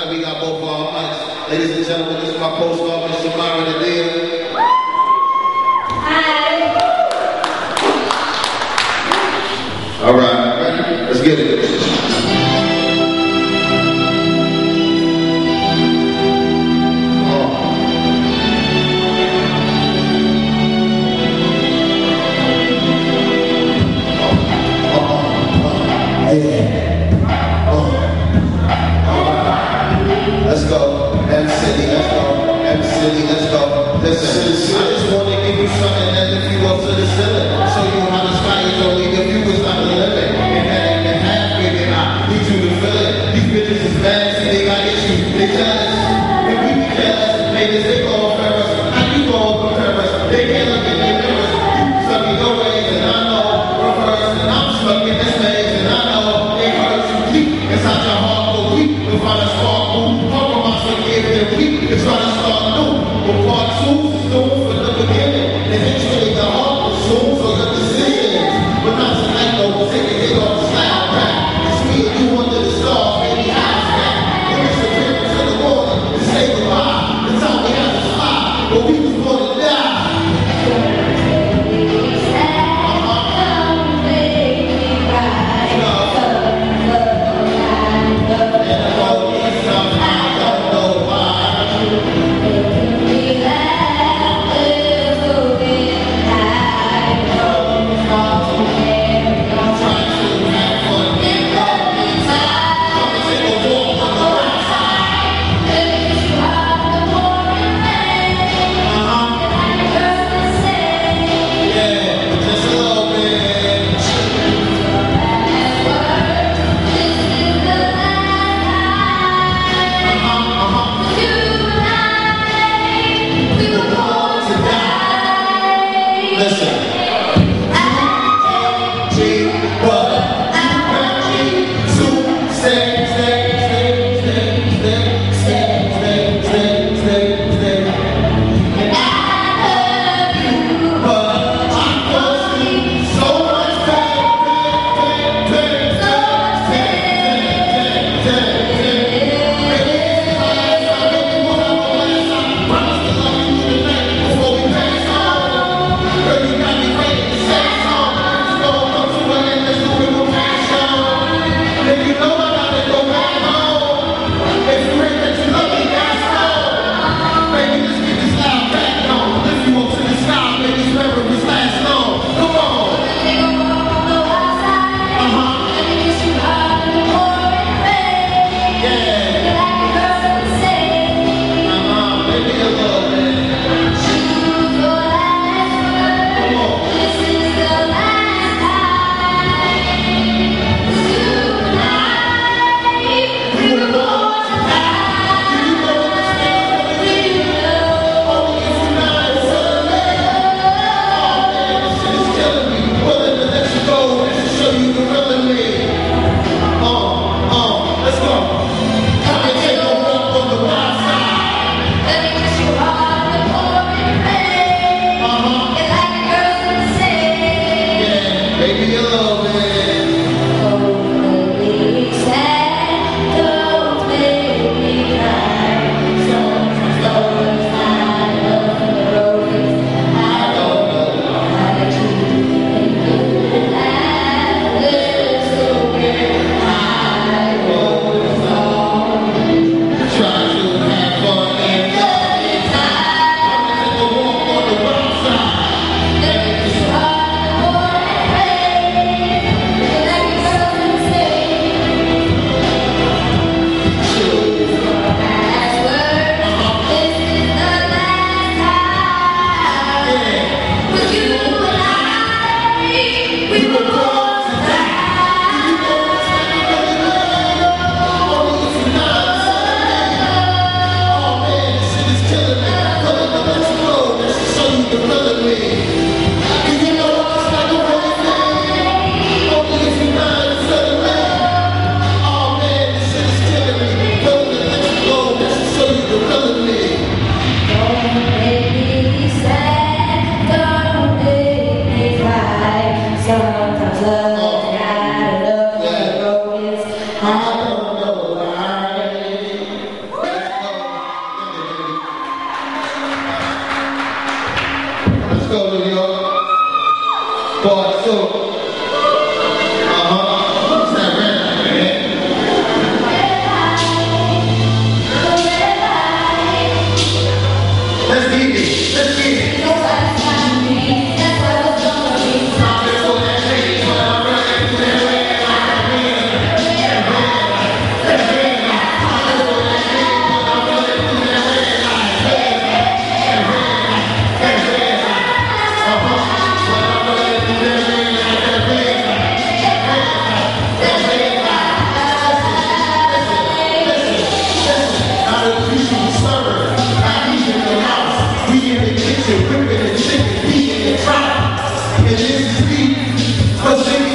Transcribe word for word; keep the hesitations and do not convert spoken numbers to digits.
that we got both of our mics. Ladies and gentlemen, this is my co-star, Miss Shamara Nadir. Hi. All right, ready? Let's get it. Let's go, M City, let's go, M City, let's go. Listen, I just want to give you something that if you go to the ceiling, show you how the sky is only if you was not the limit. And that ain't been half big and I need you to feel it. These bitches is bad, see they got issues, they jealous. If we be jealous, niggas they go compare us. How you go compare us? They can't look in their mirrors. You stuck in your ways and I know reverse. And I'm stuck in this maze and I know it hurts you deep inside your heart for weak. To find a spark, boom. It's trying to start new, but part two is new for the beginning. Eventually the heart will soon, so your decisions. But not tonight though, take a hit off the slap back. It's me and you under the stars, baby, how's that? When it's the appearance of the water, to say goodbye. The time we had to fly, but we was gonna die. Boy, so, uh-huh, it's that red light, man. Let's get it, let's get it. Whipping the chicken, beating the trout. And this is me,